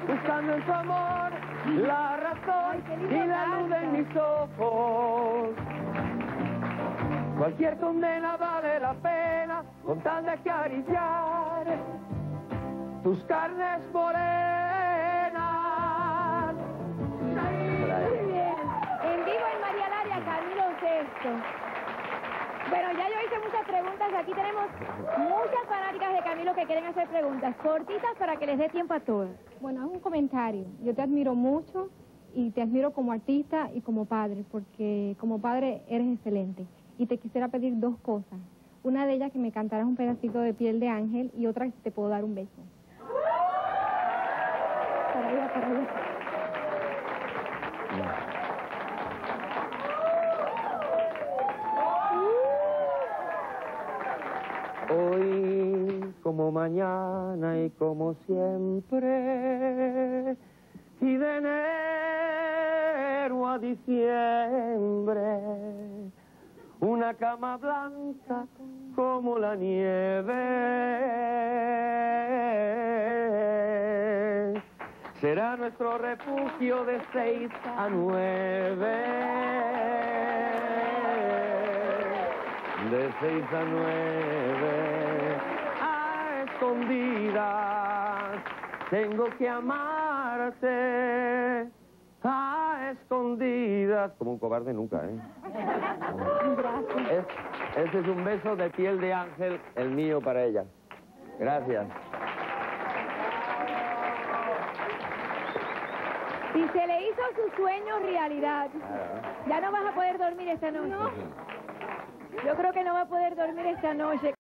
buscando en su amor la razón y la luz de mis ojos. Cualquier condena vale la pena con tal de acariciar tus carnes morenas. Muy bien. En vivo en María Laria, Camilo VI. Bueno, ya yo hice muchas preguntas. Aquí tenemos muchas fanáticas de Camilo que quieren hacer preguntas cortitas para que les dé tiempo a todos. Bueno, es un comentario. Yo te admiro mucho y te admiro como artista y como padre, porque como padre eres excelente. Y te quisiera pedir dos cosas. Una de ellas que me cantaras un pedacito de Piel de Ángel y otra que te puedo dar un beso. Para allá, para allá. Hoy, como mañana y como siempre, y de enero a diciembre, una cama blanca como la nieve, será nuestro refugio de 6 a 9. De 6 a 9, a escondidas, tengo que amarte, a escondidas, como un cobarde nunca, ¿eh? Gracias. Este es un beso de Piel de Ángel, el mío para ella. Gracias. Y se le hizo su sueño realidad. Ya no vas a poder dormir esta noche. Yo creo que no va a poder dormir esta noche.